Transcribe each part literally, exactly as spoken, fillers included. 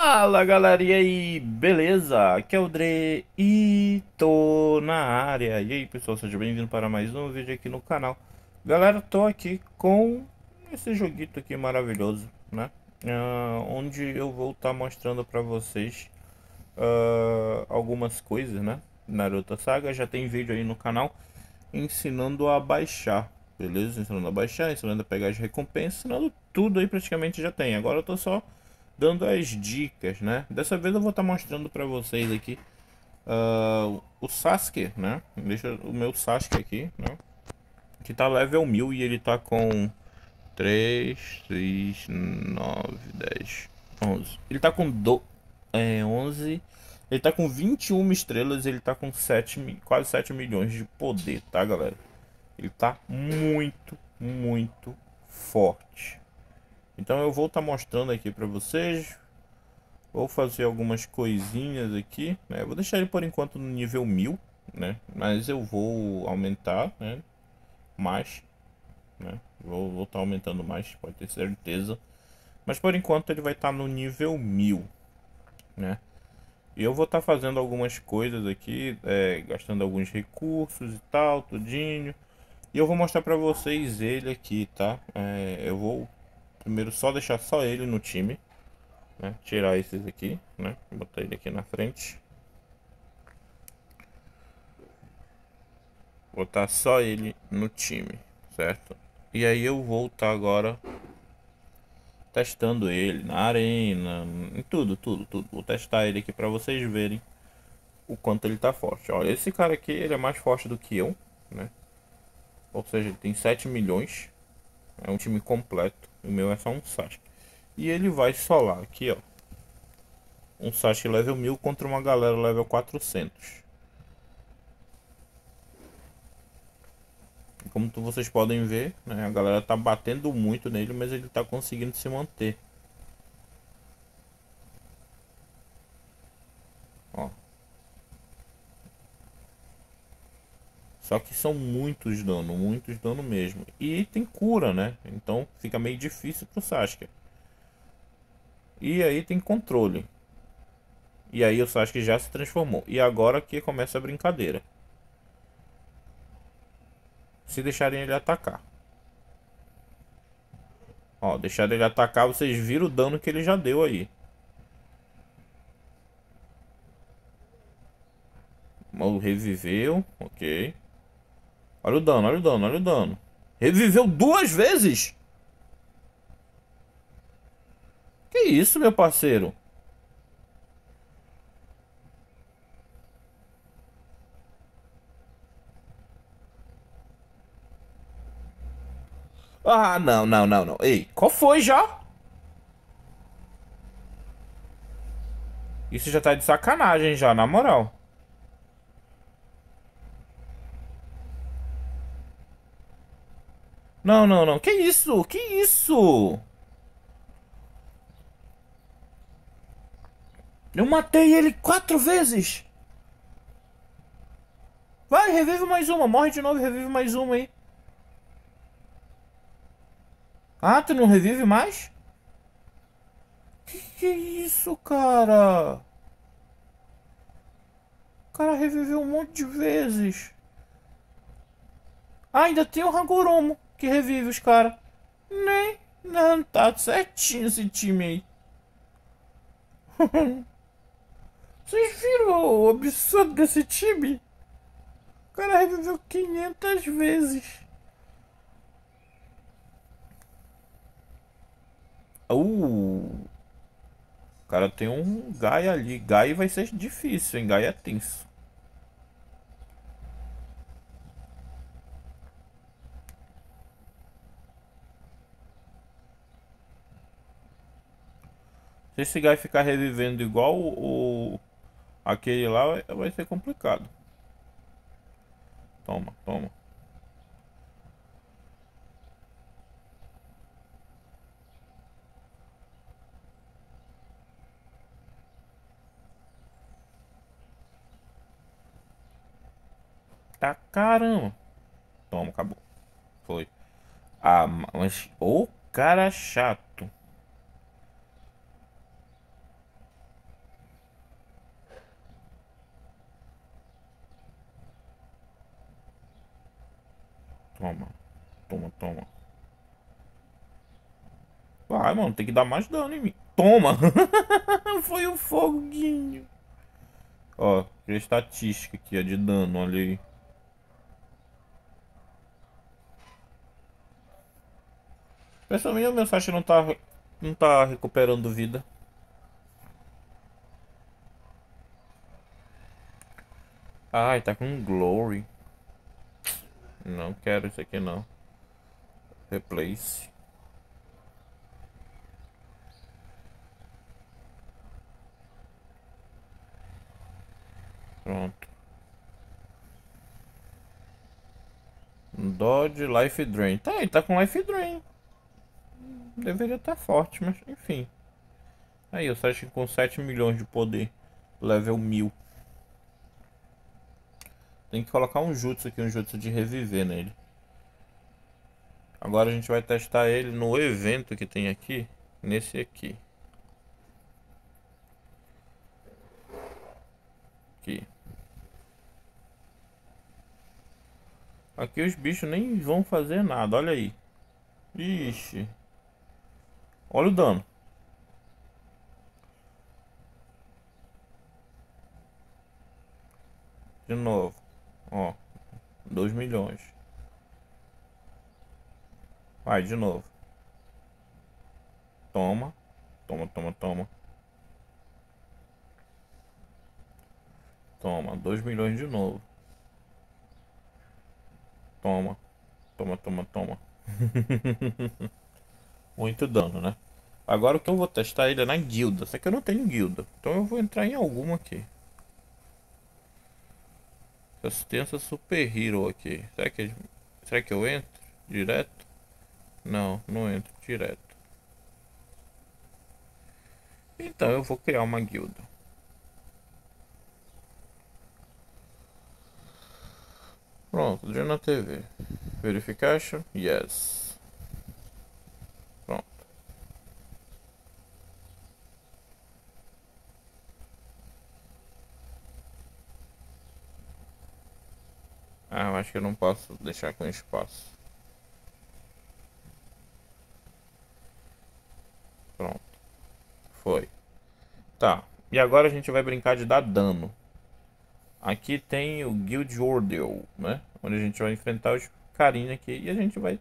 Fala galera, e aí, beleza? Aqui é o Dre e tô na área. E aí pessoal, seja bem-vindo para mais um vídeo aqui no canal. Galera, tô aqui com esse joguito aqui maravilhoso, né? Ah, onde eu vou estar mostrando para vocês ah, algumas coisas, né? Naruto Saga, já tem vídeo aí no canal ensinando a baixar, beleza? Ensinando a baixar, ensinando a pegar as recompensas, ensinando tudo aí praticamente já tem. Agora eu tô só dando as dicas, né? Dessa vez eu vou estar mostrando para vocês aqui uh, o Sasuke, né? Deixa o meu Sasuke aqui, né? Que tá level mil e ele tá com três, seis, nove, dez, onze. Ele tá com do, é, onze. Ele tá com vinte e uma estrelas e ele tá com sete, quase sete milhões de poder, tá, galera? Ele tá muito, muito forte. Então eu vou estar mostrando aqui para vocês. Vou fazer algumas coisinhas aqui, né? Eu vou deixar ele por enquanto no nível mil, né? Mas eu vou aumentar, né? Mais, né? Vou estar tá aumentando mais, pode ter certeza. Mas por enquanto ele vai estar tá no nível mil, né? E eu vou estar tá fazendo algumas coisas aqui, é, gastando alguns recursos e tal, tudinho. E eu vou mostrar pra vocês ele aqui, tá? É, eu vou primeiro só deixar só ele no time, né? Tirar esses aqui, né? Botar ele aqui na frente. Botar só ele no time, certo? E aí eu vou estar agora testando ele na arena, em tudo, tudo, tudo. Vou testar ele aqui pra vocês verem o quanto ele tá forte. Olha, esse cara aqui, ele é mais forte do que eu, né? Ou seja, ele tem sete milhões. É um time completo. O meu é só um Sasuke. E ele vai solar aqui, ó. Um Sasuke level mil contra uma galera level quatrocentos. Como vocês podem ver, né, a galera tá batendo muito nele, mas ele tá conseguindo se manter. Ó. Só que são muitos dano, muitos dano mesmo. E tem cura, né? Então fica meio difícil pro Sasuke. E aí tem controle. E aí o Sasuke já se transformou. E agora que começa a brincadeira. Se deixarem ele atacar. Ó, deixar ele atacar, vocês viram o dano que ele já deu aí. O reviveu, ok. Olha o dano, olha o dano, olha o dano. Reviveu duas vezes? Que isso, meu parceiro? Ah, não, não, não, não. Ei, qual foi já? Isso já tá de sacanagem já, na moral. Não, não, não. Que isso? Que isso? Eu matei ele quatro vezes. Vai, revive mais uma. Morre de novo e revive mais uma aí. Ah, tu não revive mais? Que que é isso, cara? O cara reviveu um monte de vezes. Ah, ainda tem o Hagoromo que revive os caras. Nem. Não, tá certinho esse time aí. Vocês viram o absurdo desse time? O cara reviveu quinhentas vezes. Uh, o cara tem um Gaia ali. Gaia vai ser difícil, hein? Gaia é tenso. Se esse Gaia ficar revivendo igual o, aquele lá, vai, vai ser complicado. Toma, toma. Tá caramba. Toma, acabou. Foi. Ah, mas o cara chato. Toma. Toma, toma. Vai, mano, tem que dar mais dano em mim. Toma! Foi o foguinho. Ó, a estatística aqui, ó, de dano, olha aí. Pessoalmente, o meu site não tá, não tá recuperando vida. Ai, tá com glory. Não quero isso aqui não. Replace. Pronto. Dodge Life Drain. Tá, ele tá com Life Drain. Deveria estar forte, mas enfim. Aí, o site com sete milhões de poder. Level mil. Tem que colocar um jutsu aqui, um jutsu de reviver nele. Agora a gente vai testar ele no evento que tem aqui. Nesse aqui. Aqui. Aqui os bichos nem vão fazer nada, olha aí. Ixi. Olha o dano. De novo. Ó. dois milhões. Vai, de novo. Toma. Toma, toma, toma. Toma. dois milhões de novo. Toma. Toma, toma, toma. Muito dano, né? Agora o que eu vou testar ele é na guilda. Só que eu não tenho guilda. Então eu vou entrar em alguma aqui. Assistência Super Hero aqui. Será que, será que eu entro direto? Não, não entro direto. Então eu vou criar uma guilda. Pronto, já na T V. Verification? Yes. Pronto. Ah, eu acho que eu não posso deixar com espaço. Pronto. Foi. Tá. E agora a gente vai brincar de dar dano. Aqui tem o Guild Ordeal, né? Onde a gente vai enfrentar os carinha aqui e a gente vai...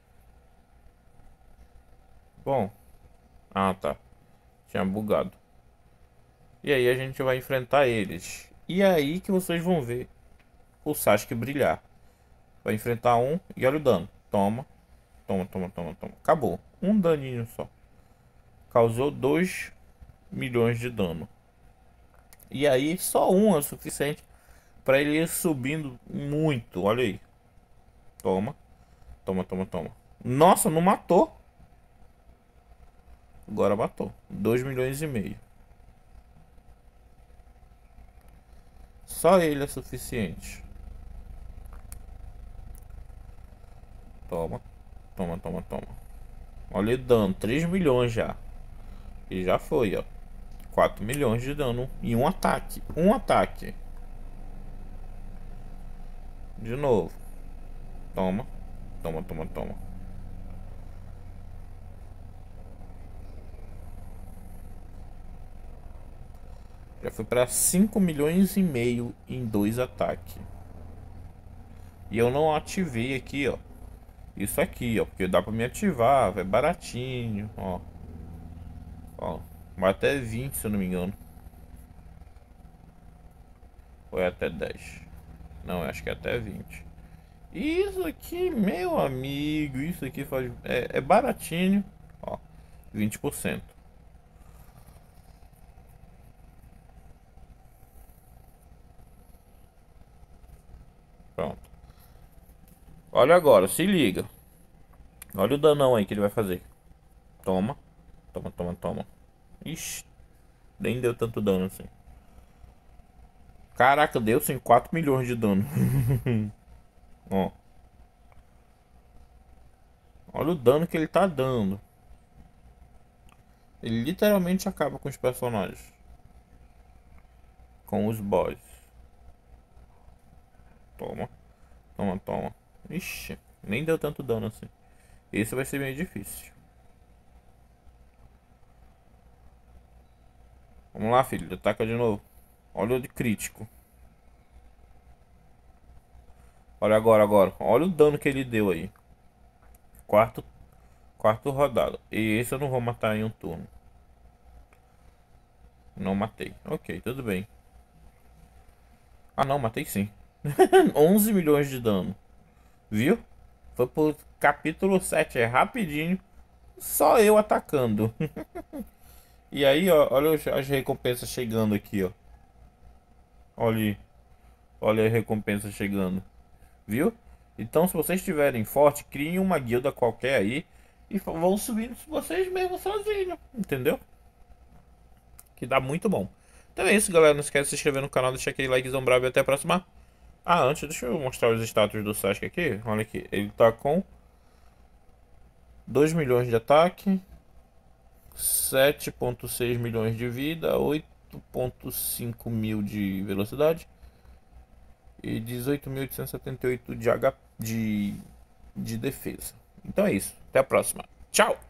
Bom. Ah, tá. Tinha bugado. E aí a gente vai enfrentar eles. E é aí que vocês vão ver o Sasuke brilhar. Vai enfrentar um e olha o dano. Toma. Toma, toma, toma, toma. Acabou. Um daninho só. Causou dois milhões de dano. E aí só um é o suficiente para ele ir subindo muito. Olha aí. Toma. Toma, toma, toma. Nossa, não matou. Agora matou. Dois milhões e meio. Só ele é suficiente. Toma. Toma, toma, toma. Olha o dano. Três milhões já. E já foi, ó. Quatro milhões de dano em um ataque. Um ataque. De novo. Toma. Toma, toma, toma. Já foi para cinco milhões e meio em dois ataques. E eu não ativei aqui, ó. Isso aqui, ó. Porque dá pra me ativar. É baratinho, ó. Ó. Vai até vinte, se eu não me engano. Ou é até dez? Não, acho que é até vinte. Isso aqui, meu amigo. Isso aqui faz... É, é baratinho. Ó. vinte por cento. Pronto. Olha agora, se liga. Olha o danão aí que ele vai fazer. Toma. Toma, toma, toma. Ixi. Nem deu tanto dano assim. Caraca, deu sim quatro milhões de dano. Ó. Olha o dano que ele tá dando. Ele literalmente acaba com os personagens. Com os boss. Toma. Toma, toma. Ixi. Nem deu tanto dano assim. Esse vai ser meio difícil. Vamos lá, filho. Ataca de novo. Olha o de crítico. Olha agora, agora. Olha o dano que ele deu aí. Quarto, quarto rodado. E esse eu não vou matar em um turno. Não matei. Ok, tudo bem. Ah, não, matei sim. onze milhões de dano. Viu? Foi pro capítulo sete. É rapidinho. Só eu atacando. E aí, ó, olha as recompensas chegando aqui, ó. Olha aí. Olha a recompensa chegando. Viu? Então, se vocês estiverem forte, criem uma guilda qualquer aí e vão subindo vocês mesmos sozinhos, entendeu? Que dá muito bom. Então é isso, galera. Não esquece de se inscrever no canal, deixar aquele likezão brabo e até a próxima. Ah, antes, deixa eu mostrar os status do Sasuke aqui. Olha aqui, ele tá com dois milhões de ataque, sete ponto seis milhões de vida, oito ponto cinco mil de velocidade e dezoito mil oitocentos e setenta e oito de, H... de... de defesa. Então é isso. Até a próxima. Tchau!